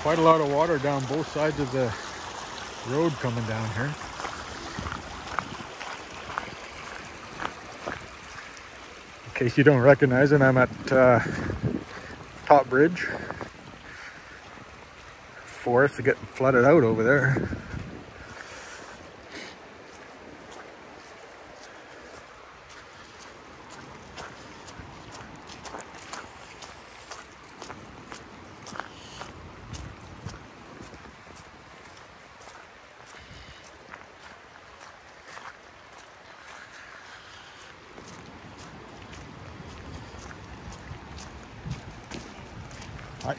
Quite a lot of water down both sides of the road coming down here. In case you don't recognize it, I'm at Top Bridge. Forests are getting flooded out over there. Hi.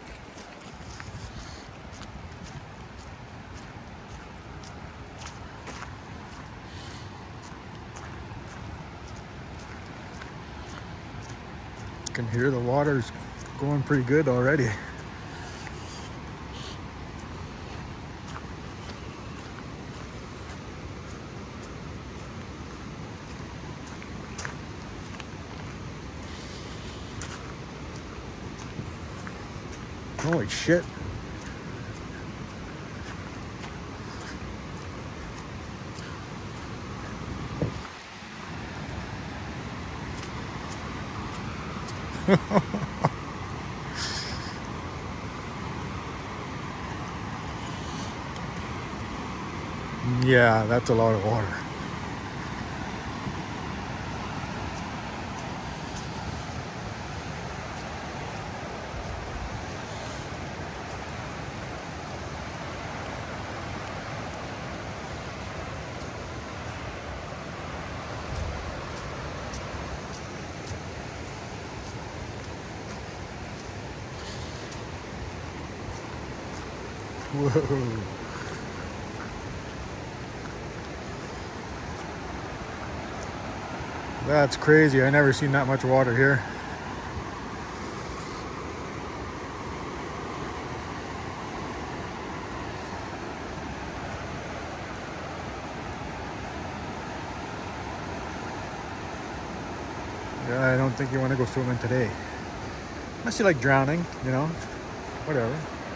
You can hear the water's going pretty good already. Holy shit. Yeah, that's a lot of water. Whoa. That's crazy. I never seen that much water here. Yeah, I don't think you want to go swimming today. Unless you like drowning, you know, whatever.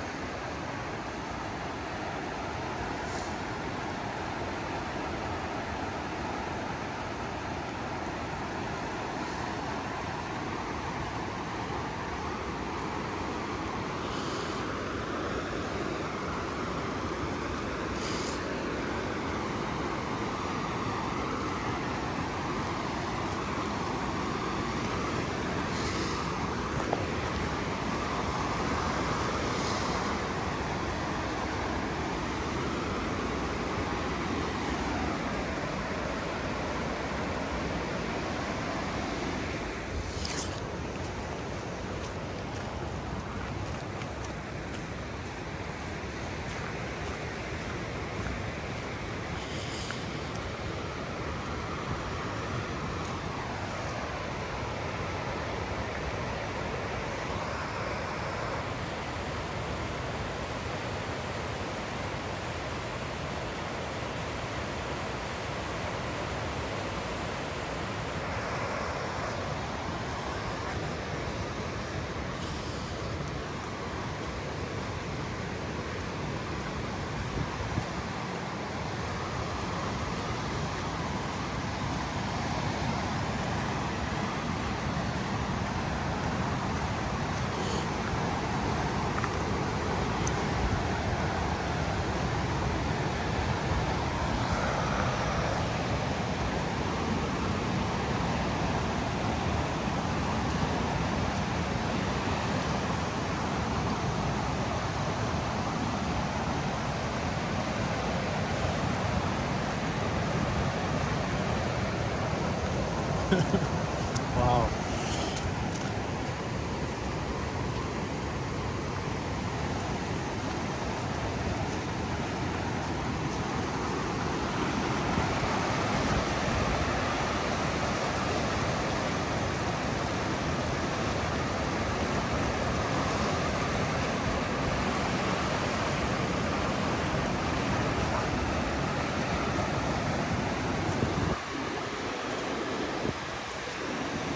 Wow.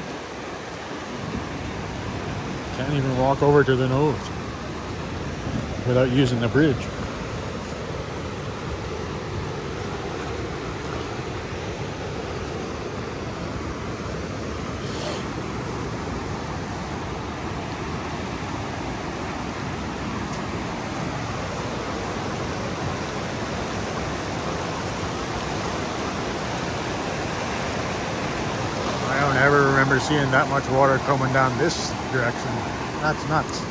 Can't even walk over to the nose. without using the bridge. I don't ever remember seeing that much water coming down this direction. That's nuts.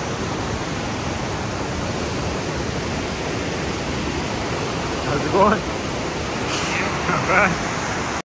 How's it going?